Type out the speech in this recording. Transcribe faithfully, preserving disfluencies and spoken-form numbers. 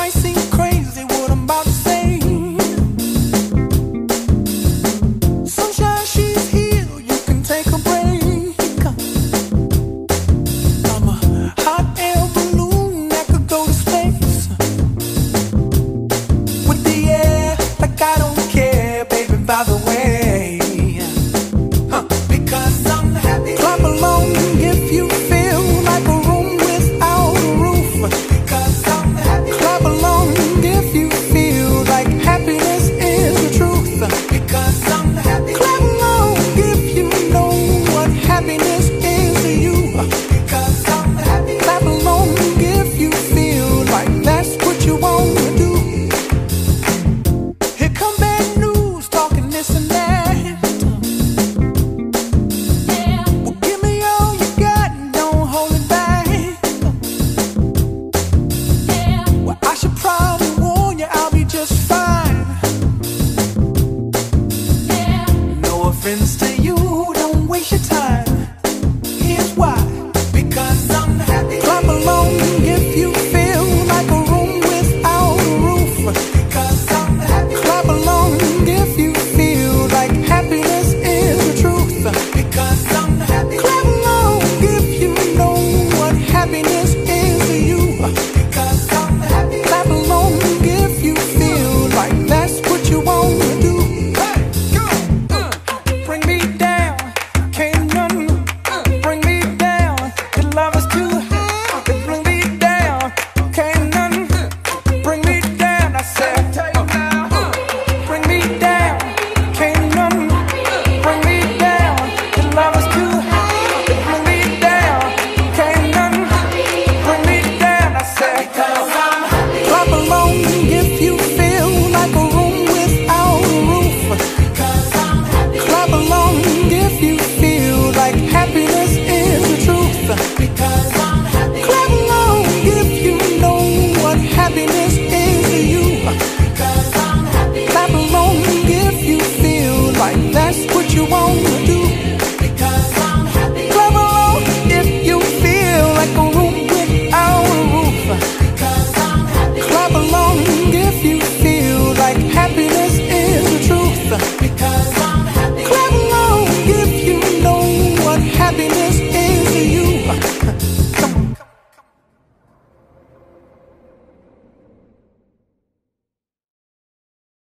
might seem crazy what I'm about to say. Sunshine, she's here, you can take a break. I'm a hot air balloon that could go to space with the air, like I don't care, baby, by the way. Huh. Because I'm happy. Clap along if you feel like a room without a roof. Because I'm happy. Clap along if you feel like happiness is the truth. Because I'm happy. Clap along if you know what happiness is to you. Because I'm happy. Clap along if you feel like that's what you want to do. Here come bad news, talking this and that. Well, give me all you got and don't hold it back. Well, I should probably warn you, I'll be just fine. No offense to you, don't waste your time. Here's why. Because I'm happy. Clap along if you feel like a room without a roof. Because I'm happy. Clap along if you feel like happiness is the truth. Because I'm happy. Clap along if you know what happiness is to you. Because I'm happy. Clap along if you feel like that's what you want to do. Hey, go! Uh, bring me down, can't none bring me down. Your love is too high. Bring me down, can't none bring me down. I said, bring me down, can't none bring me down. Your love is too high. Bring me down, can't none bring me down. I said, clap along if you feel like a room without a roof. Clap along if you feel like happiness is the truth. Clap along if you know what happiness is to you. Clap along if you feel like that's what you want to do. Clap along if you feel like a room without a roof. Clap along if you feel like happiness is the truth. Because